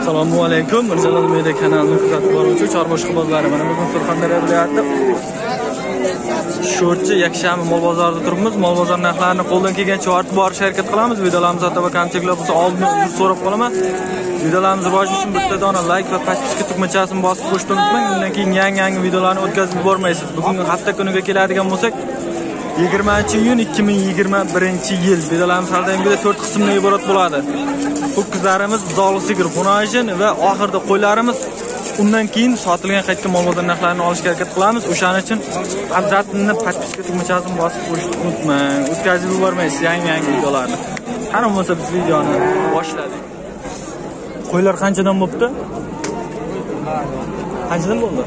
Assalomu alaykum. Mirjalol Media kanalini kuzatib boruvchi chorva ishqibozlari. Mana bugun Surxondaryo viloyati Sho'rchi Yakshami mol bozorida turibmiz. Mol bozor narxlarini qo'ldan kelgancha ortib borishga harakat qilamiz. Videolarimiz va kamchiliklar bo'lsa oldin so'rab qolaman. Videolarimiz rivoji uchun bitta dona like va podpiska tugmachasini bosib qo'yishni unutmang. Undan keyin yangi videolarni o'tkazib yubormaysiz. Bugungi hafta kuniga keladigan bo'lsak 20-iyun 2021-yil. Videolarimiz har doimgidek 4 qismdan iborat bo'ladi. Ho'kizlarimiz buzog'li sigir, xunojin va oxirida qo'ylarimiz. Undan keyin sotilgan qaytgan mol bozor narxlarini olishga harakat qilamiz. O'shaning uchun obязательно podpiska tugmachasini bosib qo'yishni unutmang. O'tkazib yubormaysiz yangi videolarni. Qani bo'lsa biz videoni boshladik. Qo'ylar qanchadan bo'pti? Qanchadan bo'ldi?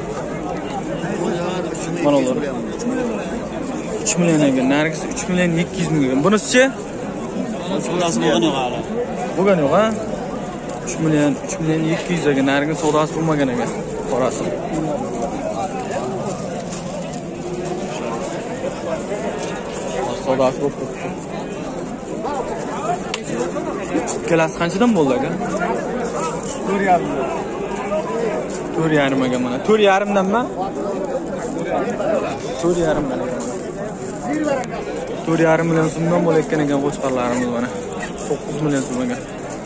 Mana ular. 3 million ekan. Nargisi 3 million 200 ming. Bunisi-chi? Savdosi bo'lgan yo'q hali. Bo'lgan yo'q, ha? 3 million 200 ekan. Nargini savdosi bo'lmagan ekan. Qorasi. Savdosi bo'lib turibdi. Kelasi qanchadan bo'ldi aka? 4,5 ekan mana. 4,5 danmi? 4,5 dan. 4,5 million so'mdan bo'layotgan ekan qo'chqarlarimiz mana. 9 million so'm ekan.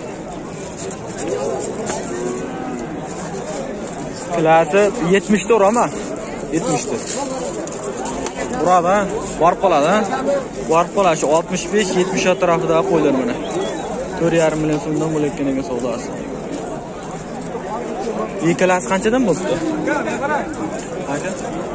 Klasi 70 to'g'rimi? 70 ta. Uradi, borib qoladi, ha? Borib qoladi shu 65-70 atrofida qo'ylar mana. 4,5 million so'mdan bo'layotgan ekan savdosi. Klasi qanchadan bo'ldi? Aka?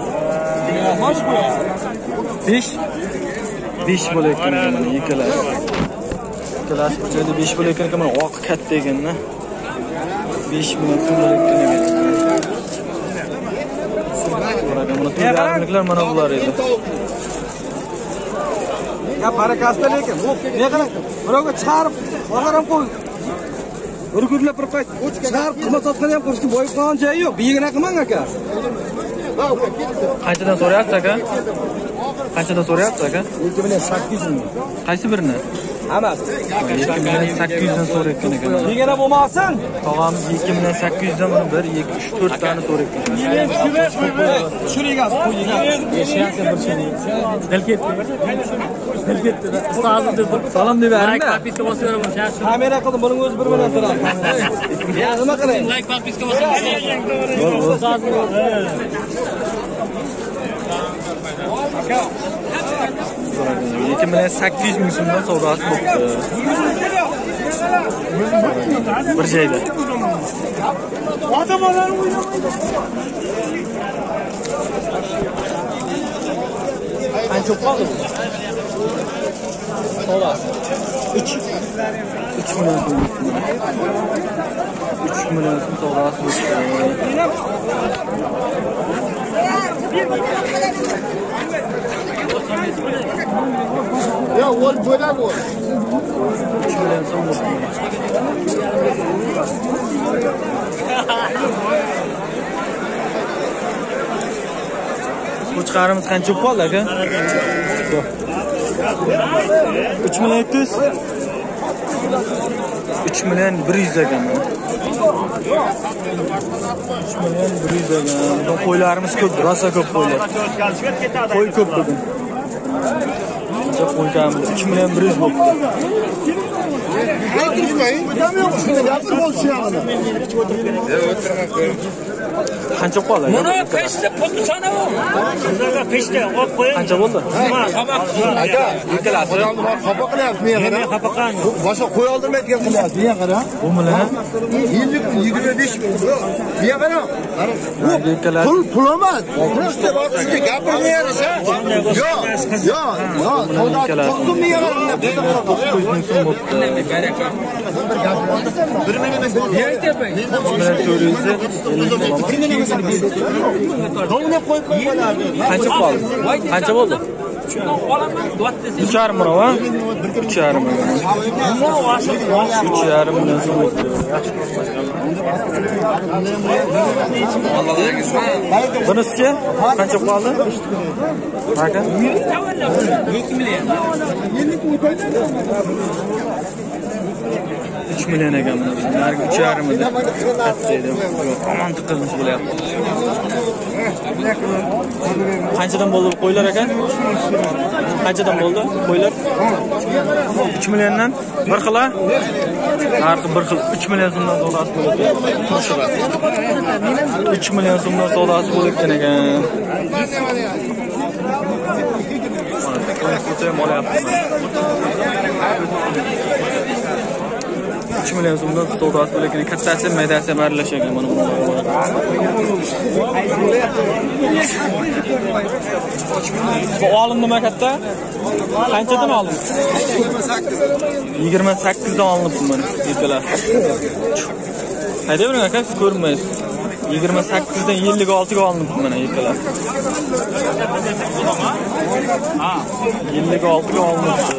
5 bo'layotgan ekan mana ikkalasi. Ikkalasi joyda 5 bo'layotgan ekan mana oq katta ekan-da. 5 million so'm bo'layotgan ekan. Mana to'ylarliklar mana bular edi. Ya barakasida lekin, ne qiladi? Birovga chiqarib, bozorga qo'y. Bir kunlab bir qayt. Chiqarib xizmat sotgan ham qurishga bo'yib qolgan joyi yo'q. Biyigina qilmang aka. Qanchadan so'rayapsiz aka? Qanchadan so'rayapsiz aka? 2,8 ming. Qaysi birini? Hammasi. 2,800 dan so'rayotgan ekan. Biyigina bo'lmasin. Tog'amiz 2,800 dan 1, 2, 3, 4 tani so'rayotgan. Shurigas qo'ying. Yashayapti bir şey. Kelketdi. Salom deb beringda. Podpiska bosib beraman. Kamera qildim, buning o'zi 1 million turadi. Nima qiling? Like podpiska bosib beraman. 2,800 ming so'mdan savdosi bo'ldi. Bir joyda. Qancha qoldi bu? Savdosi 3 million so'm. 3 million so'm savdosi bo'ldi. Ya ol bo'lar bu. 3 million so'm bo'ldi. Qo'chqarimiz qancha qoldi aka? 3 million 200. 3 million 100 ekan. 3 million 100 ekan. Bu qo'ylarimiz ko'p, rosa ko'p qo'ylar. Qo'y ko'p bugun. Qo'yganmiz 3 million 100 bo'ldi. Qancha qoldi? Mana peshda potchana bu. Sizlarga peshda olib qo'ying. Qancha bo'ldi? Aka, ikkalasi. xafa qilyapsiz menga qara. Xafa qilgan. Boshqa qo'y oldirmayotgan qilyapsiz menga qara. Bu bilan 25 ming. Menga qara. ikkalasi. Pul emas. Просто sizga gapirmayapsiz. Yo'q. Savdo to'xtum menga qara. 900 ming so'm bo'ldi. 1 million emas. Aytayapman. 400. Qancha qoldi? Qancha bo'ldi? 3,5 million va 3,5 million. 3,5 million so'm. Bunisi qancha qoldi? Aka? 2 million. 3 3 million ekan buni. Narigi 3,5 edi. Katta edi. Aman tiqilmish bo'lyapti. Qanchadan bo'ldi qo'ylar aka? Qanchadan bo'ldi qo'ylar? 3 milliondan bir xila. Narxi bir xil 3 million so'mdan savdosi bo'lib ketgan. 3 million so'mdan savdosi bo'lib ketgan ekan. Mana olyapti. 3 million so'mdan savdosi bo'lib ketgan. Kattasi maydasi birlashgan mana bu. Bu olindimi katta? Qanchadan oldin? 28 dan olinibdi mana yekalar. Haydavering aka, siz ko'rmaysiz. 28 dan 56 ga olinibdi mana yekalar. 56 ga olinibdi.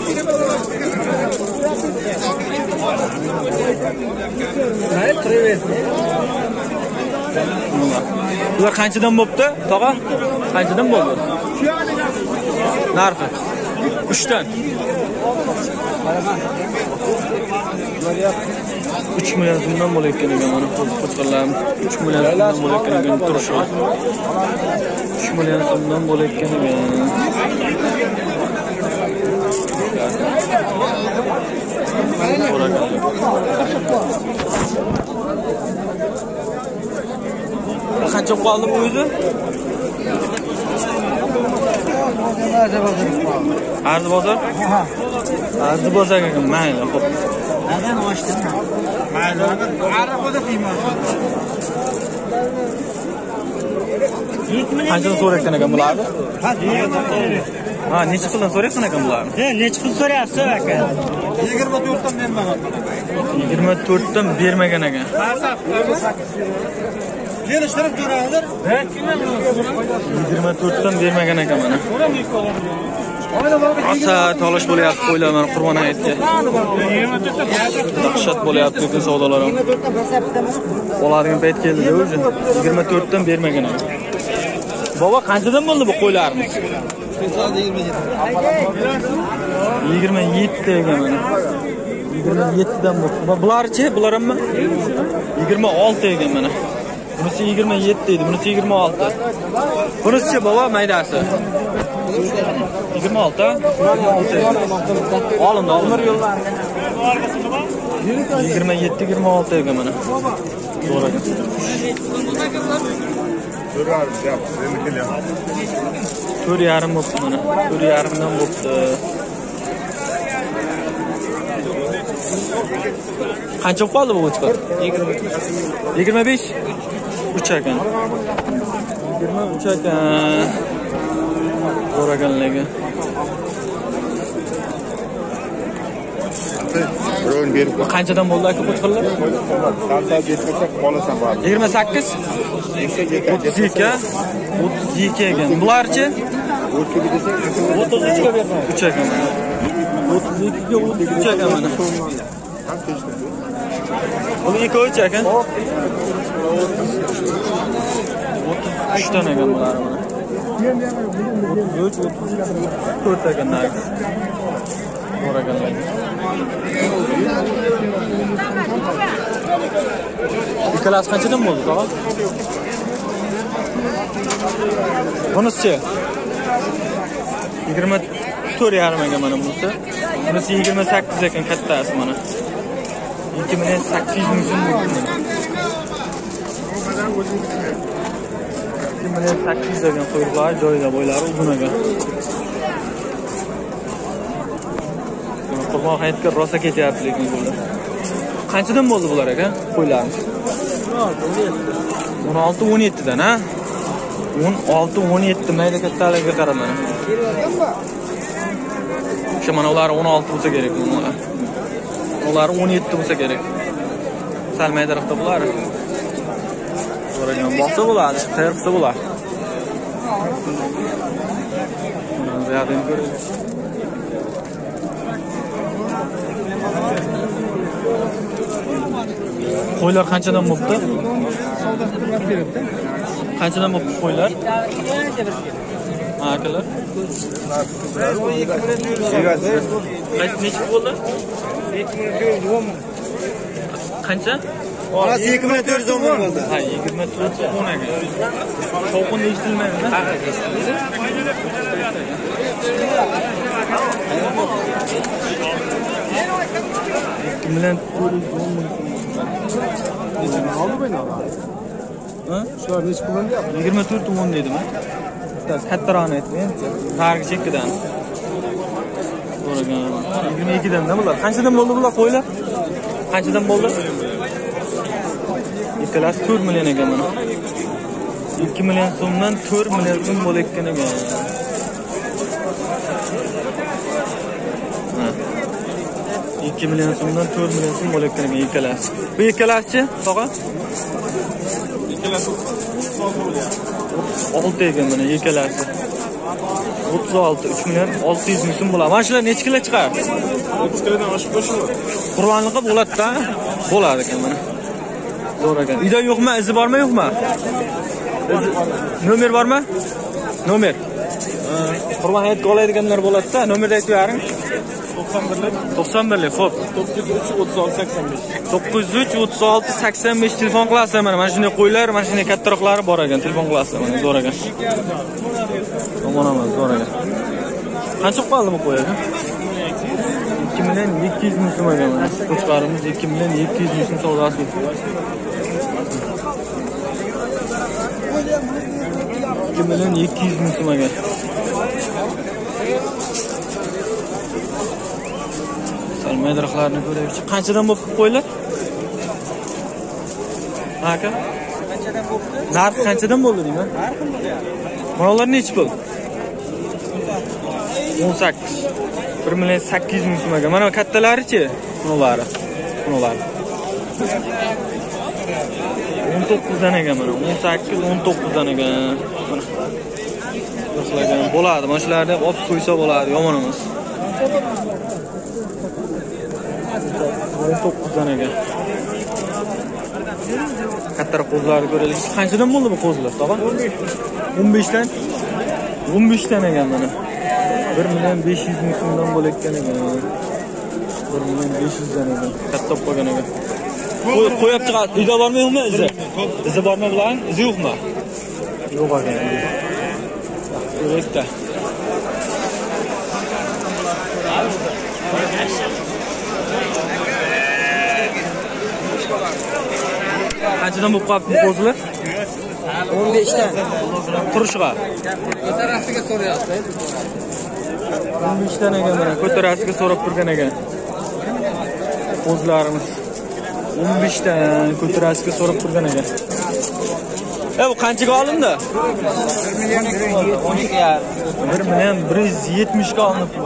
Bular qanchadan bo'pti? Tog'a? Qanchadan bo'ldi? Narxi 3 dan. 3 million so'mdan bo'layotgan ekan mana qo'chqorlarimiz 3 million so'mdan bo'layotgan ekan turishi. 3 million so'mdan bo'layotgan ekan. Qancha qoldi bu o'zi? Arzi bozor? Arzi bozor ekan, mayli, xo'p. Neden açtın? Mayli. Arabada qiymat. Qanchadan so'rayotgan ekan bularni? Ha, necha puldan so'rayotgan ekan bularni? Necha pul so'rayapsiz aka? 24 dan menman. 24 dan bermagan ekan. Kelishtirib ko'ramiz. 24 dan bermagan ekan mana. Asa tolish bo'lyapti qo'ylar mana Qurbon hayitga. Dahshat bo'lyapti lekin savdolar ham. Oladigan payt keldi-da o'zi. 24 dan bermagan ekan. Baba qanchadan bo'ldi bu qo'ylarimiz? 27 ekan mana. 27 dan bo'ldi. Bularchi, bular hamma 26 ekan mana. Bunisi 27 edi, bunisi 26. Bunisi baba maydasi. 26. Olindi, olindi. 27, 26 ekan mana. To'g'ri ekan. To'rt yarim bo'libdi mana. 4,5 dan bo'libdi. Qancha qoldi bu o'chqor? 25. 3 ekan. 23 ekan. To'g'ri ekanligi. Birovni berib Qanchadan bo'ldi aka qo'chqorlar? qancha bersak qolasan bor. 28. 32. 32 ekan. Bularchi? 33 ga berdim. 3 ekan. 32 ga 33 ekan mana. Buni ikki ekan. 33 dan ekan bular mana. 33, 34 ekan narxi. To'g'ri ekanlar. Ikkalasi qanchadan bo'ldi, tog'a? Bunisi 24,5 ekan mana bunisi. Bunisi 28 ekan kattasi mana. 2800 ming so'm bo'ldi. 2800 ekan qo'ylar, joyida bo'ylari uzun ekan. Qurbon hayitga rosa ketyapti lekin bular. Qanchadan bo'ldi bular aka? Qo'ylarimiz. 16-17 dan, ha? 16-17 mayda kattaligiga qarab mana. O'sha mana ular 16 bo'lsa kerak bunlar. Ular 17 bo'lsa kerak. Sal maydaroqda bular. So'ragan boqsa bo'ladi, qayerda bo'ladi. Bu yerda ko'ramiz. Qo'ylar qanchadan bo'pti? Qanchadan bo'pti qo'ylar? Ha, akalar. Qaysi necha bo'ldi? qancha? Onasi 2410 ming bo'ldi. Ha, 2410 ekan. Shovqin eshitilmaydi. Ha, eshitilmaydi. Bilan Oldi beni ama. ha? Shular nech pul bo'lyapti? 2410 dedimi? Kattaroqni aytmayman. Narigi chekkadan. So'ragan. 22 dan nima bular? Qanchadan bo'ldi bular qo'ylar? Qanchadan bo'ldi? Ikkalasi 4 million ekan mana. 2 million so'mdan 4 million so'm bo'layotgan ekan. Ha. 2 million so'mdan 4 million so'm bo'layotgan ekan ikkalasi. Bu ikkalasi-chi, tog'a? Ikkalasi 6 ekan mana ikkalasi. 36 3 million 600 ming so'm bo'ladi. Mana shular necha kilo chiqar? 30 kilodan oshib qo'shiladi. Qur'onliqi bo'ladi-da. Bo'ladi ekan mana. Zo'r ekan. Uyda yo'qmi? Izi bormi, yo'qmi? Nomer bormi? Nomer. Qur'on aytib oladiganlar bo'ladi-da. Nomerni aytib bering. 91lik. Xo'p. 903-36-85 telefon qilasizlar mana. Mana shunday qo'ylar, mana shunday kattaroqlari bor ekan. Telefon qilasizlar mana. Zo'r ekan. Tomon emas, zo'r ekan. Qancha qoldi bu qo'y ekan? 2 million 200 ming so'm ekan mana. Qo'chqarimiz 2 million 200 ming so'm savdosi. 2 million 200 ming so'm ekan. Medraxlarni ko'raylik. Qanchadan bo'lib qo'ylar? Ha aka? Qanchadan bo'ldi? Narx qanchadan bo'ldi deyman? Manalar nechi pul? 18. 1 million 800 ming so'm ekan. Mana kattalari-chi? Bunolari. 19 dan ekan mana. 18, 19 dan ekan. Mana. Yo'qlagan bo'ladi. Mana shularni olib qo'ysa bo'ladi, yomon emas. 19 dan ekan. Kattaroq qo'zlarni ko'raylik. Qanchadan bo'ldi bu qo'zlar, tog'a? 15 dan. 15 dan ekan mana. 1 million 500 ming so'mdan bo'layotgan ekan. 1 million 500 dan ekan. Katta qo'ygan ekan. Qo'yib chiqadi. Uyda bormi, yo'qmi izi? Izi bormi bular? Izi yo'qmi? Yo'q ekan. Ko'rakda. Qanchadan bo'lib qolibdi bu qo'zlar? 15 dan. Turishga. Ko'tarasiga so'rayapti. 15 dan ekan mana. Ko'tarasiga so'rab turgan ekan. Qo'zlarimiz 15 dan ko'tarasiga so'rab turgan ekan. Bu qanchaga olindi? 1 million 12 ya. 1 million 170 ga olinibdi.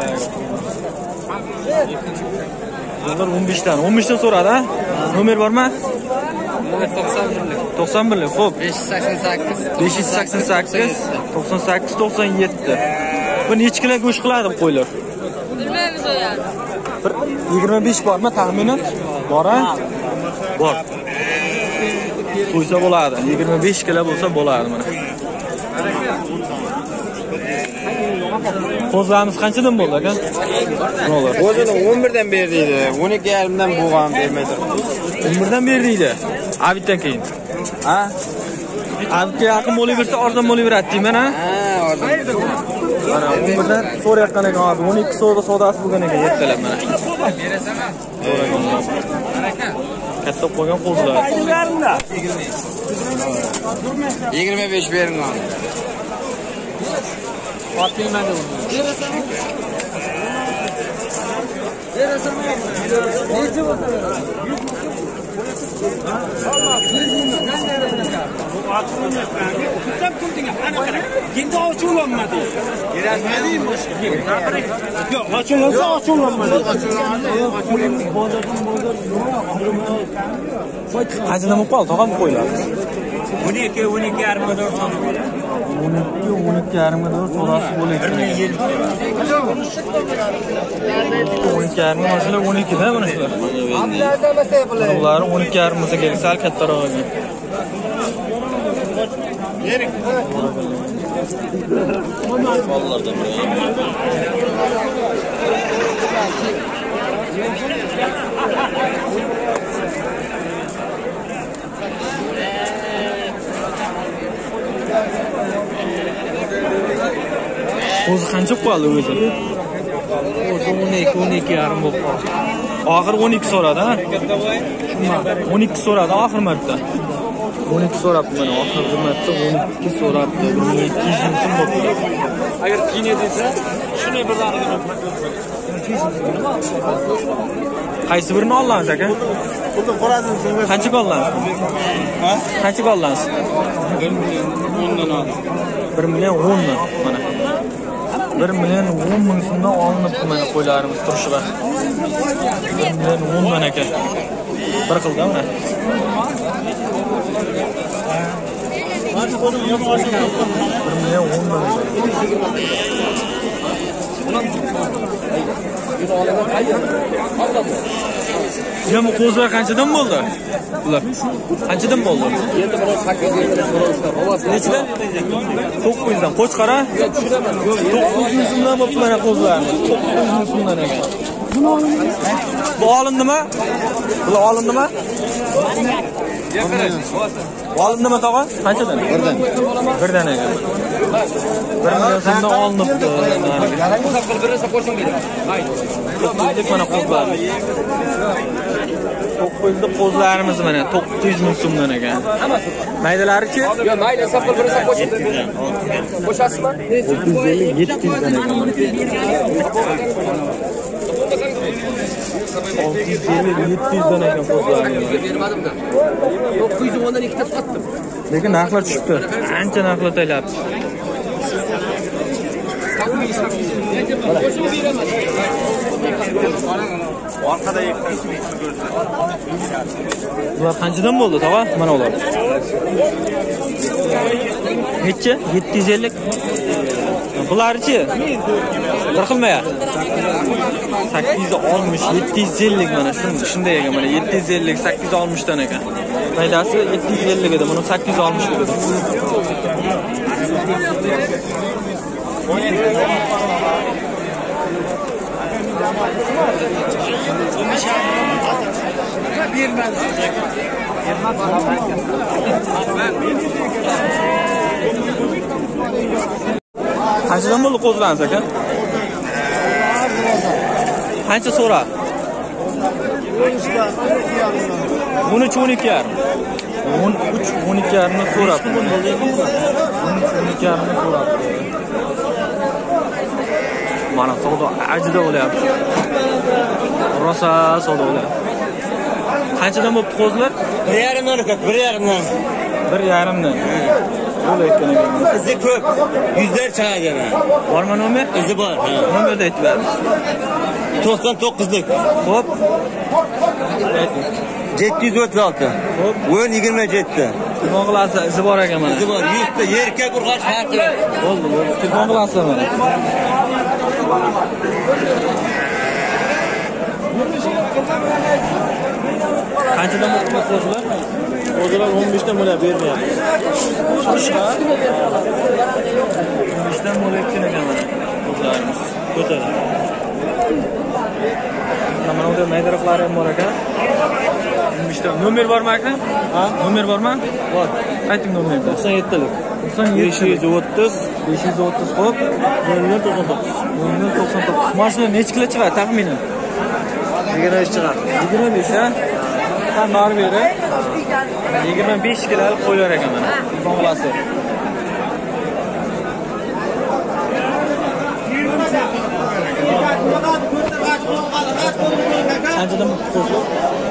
Ular 15 dan. 15 dan so'radi, ha? Nomer bormi? 91lik. Xo'p. 588 98 97. Bu necha kilo go'sht qiladi bu qo'ylar? Bilmaymiz o yani. 25 bormi taxminan? Bor-a? Bor. So'ysa bo'ladi. 25 kilo bo'lsa bo'ladi mana. Qo'zlarimiz qanchadan bo'ldi aka? Nolar. O'zini 11 dan ber deydi. 12,5 dan bo'lgan bermaydi. 11 dan ber deydi. Avitdan keyin. Ha? Avitga yaqin bo'laversa arzon bo'laveradi deyman, ha? Ha, arzon. Mana 11 dan so'rayotgan ekan hozir. 12 so'da savdosi bo'lgan ekan yettalab mana. Berasanmi? Katta qo'ygan qo'zlar. 25 bering lan. Fatma'da uni. Berasanmi? Necha bo'lsa? Endi ochulolmadi. Berasmading boshqa. Yo'q, ochulolsa ochulolmadi. Qanchadan bo'lib qoldi tog'am qo'ylar? 12 12,5 ga 4 so'm. 12 yarim ga 4 so'rasi bo'ladi. 12,5 mana shular 12 da mana shular. Ular 12,5 bo'lsa kerak, sal kattaroq ekan. Yering. Bolalardan biri. Qo'zi qancha qoldi o'zi? O'zi 12 yarim bo'lib qoldi. Oxir 12 so'radi, ha? 12 so'radi oxir marta. 12 so'rabdi mana oxirgi marta 12 so'rabdi. 200 ming bo'ldi. Agar kine desa, shuni birdaniga qaysi birini olasiz aka? Qancha olasiz? Ha? Qancha olasiz? 1 million 10 dan oldim. 1 million 10 dan mana. 1 million 10 ming so'mdan olinibdi mana qo'ylarimiz turishiga. 1 million 10 dan aka. Bir xilda mana. 1 million 10 dan. Ya bu qo'zlar qanchadan bo'ldi? Bular qanchadan bo'ldi? Endi biroz nechidan? 900 dan. Qo'chqara? 900 so'mdan bo'libdi mana qo'zlarni. 900 so'mdan ekan. Bu olindimi? Bular olindimi? Olindimi tog'a? Qanchadan? 1 dan ekan. 1 million so'mdan olinibdi. Mana qo'zlar. 900 qo'zlarimiz mana 900 ming so'mdan ekan. Maydalarichi? Yo'q, mayda sapqil birisi qo'shib. Qo'shasizmi? 700 dan ekan. 700 dan ekan qo'zlarimiz. Bermadim-da. 910 dan ikkita sotdim. Lekin narxlar tushibdi. Ancha narxlar taylayapti. Orqada bular qanchadan bo'ldi tog'a? Mana ular. Necha? 750. Bularchi? Bir xilmi-ya? 860, 750 mana shunday ekan mana 750, 860 dan ekan. Maydasi 750 edi, buni 860 edi. Qanchadan bo'ldi qo'zlarimiz aka? Qancha so'ra? 13 12 yarim. 13 12 yarimni so'rab. 13 12 yarimni so'rab. Mana savdo ajida bo'lyapti. Rosa savdo bo'lyapti. Qanchadan bo'libdi qo'zlar? 1,5 dan aka, 1,5 dan. 1,5 dan. Bo'layotgan ekan. Izi ko'p. Yuzlar chiqadi mana. Bormi nomer? Izi bor, ha. Nomerni aytib ber. 99lik. Xo'p. 736. Xo'p. 27. Telefon qilasiz, izi bor ekan mana. Izi bor. 100 ta erkak urg'ash farqi. Bo'ldi. Telefon qilasiz mana. Qanchadan bo'lib qo'zlar? Qo'zlar 15 dan bo'lib bermayapti. Shuncha 15 dan bo'lib ekan mana qo'zlarimiz. Ko'taradi. Mana unda maydaroqlari ham bor ekan. 15 dan. Nomer bormi aka? Ha? Nomer bormi? Bor. Ayting nomerni. 97lik. 530 xo'p. 0099. Mashina necha kilo chiqadi taxminan? 25 chiqadi. 25 ha? Sen nar beri 25 kilo qo'ylar ekan mana. Bo'lasi. Qanchadan qo'shib?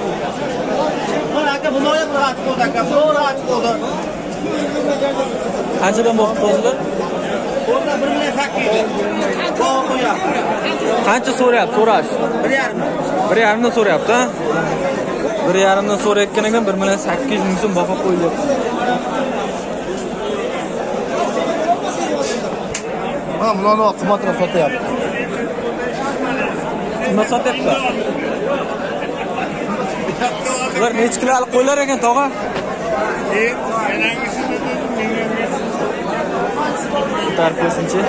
Aka buni ham rad qo'ydi aka. Buni rad qo'ydi. Qanchadan qo'shdi? Qo'yda 1 million 800. Qo'yapti. Qancha so'rayapti? So'rash. 1,5. 1,5 dan so'rayapti, ha? 1,5 dan so'rayotgan ekan 1 million 800 ming so'm baho qo'yilyapti. Ha, buni qimmatroq sotyapti. Nima sotyapti? Ular necha kilo olib qo'ylar ekan, tog'a? Tarqo'sinchi.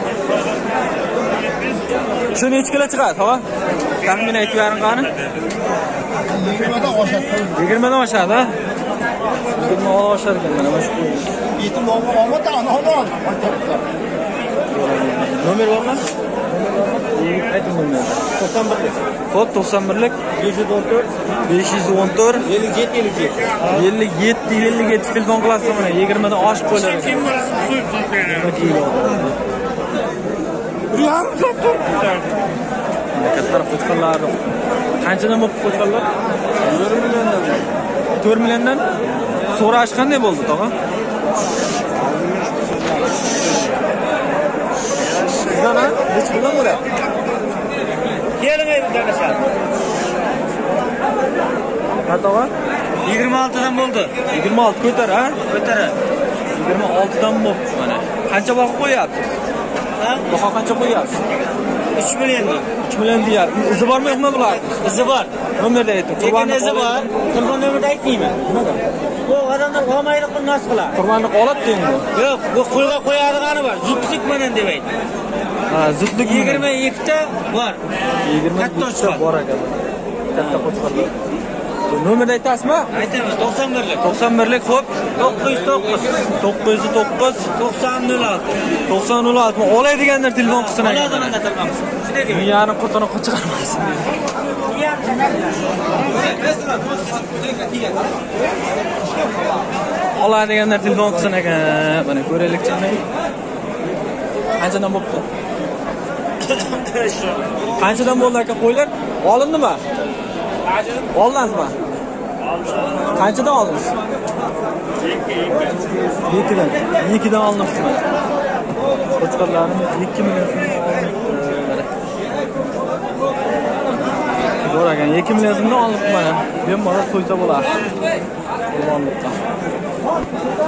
Shu necha kilo chiqadi, tog'a? Taxminan aytib bering qani? 20 dan oshadi. 20 dan oshadi, ha? 20 oshar ekan mana shu. Yetim olma, ana olma. Nomer bormi? Ayting nomerni. 91. Xo'p, 91lik 514 514 57 57 telefon qilasiz mana 20 dan oshib qo'ylar ekan. Katta qo'chqonlar. Qanchadan bo'lib qo'chqonlar? 4 milliondan. 4 milliondan. So'rash qanday bo'ldi, tog'a? Sizdan ha? Nech puldan bo'ladi? Keling endi tanishamiz. Ha, tog'a? 26 dan bo'ldi. 26 ko'tar, ha? Ko'tar. 26 dan bo'lib mana. Qancha baho qo'yapsiz? Ha? Baho qancha qo'yapsiz? 3 million. 3 million deyapsiz. Izi bormi yo'qmi bular? Izi bor. Nomerni ayting. Lekin izi bor. Telefon nomerini aytmayman. Bu odamlar olmaydi qilmas qilar. Qurbonni oladi endi. Yo'q, bu qo'lga qo'yadigani bor. Zudlik bilan demaydi. Ha, zudlik 22 ta bor. 22 ta bor ekan. Katta qo'chqorlar. Nomerni aytasizmi? Aytaman, 91lik. 91lik, xo'p. 909 909 9006. 9006 oladiganlar telefon qilsin ekan. Oladigan telefon. Shunday deyman. Miyani qurtini qo'chqarmasin. Oladiganlar telefon qilsin ekan. Mana ko'raylik chanay. Qanchadan bo'pti? Qanchadan bo'ldi aka qo'ylar? Olindimi? Oldingizmi? Qanchadan oldingiz? 2dan. 2dan oldingiz mana. Qo'chqorlarimiz 2 million so'm oldi. Zo'r ekan, 2 million so'mdan olib mana. Bemalol so'ysa bo'ladi. Qurbanlikqa.